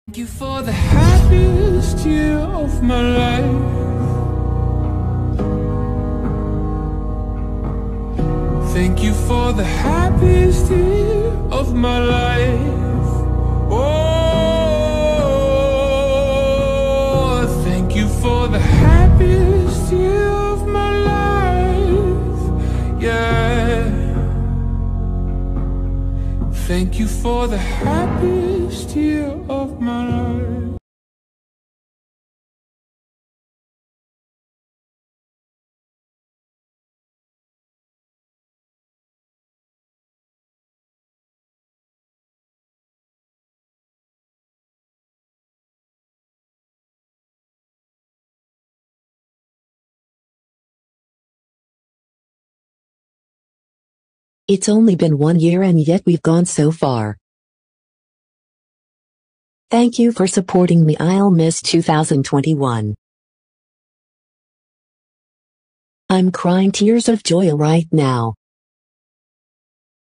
Thank you for the happiest year of my life. Thank you for the happiest year of my life. Oh, thank you for the happiest year of my life. Yeah. Thank you for the happiest year of my life. It's only been 1 year and yet we've gone so far. Thank you for supporting me. I'll miss 2021. I'm crying tears of joy right now.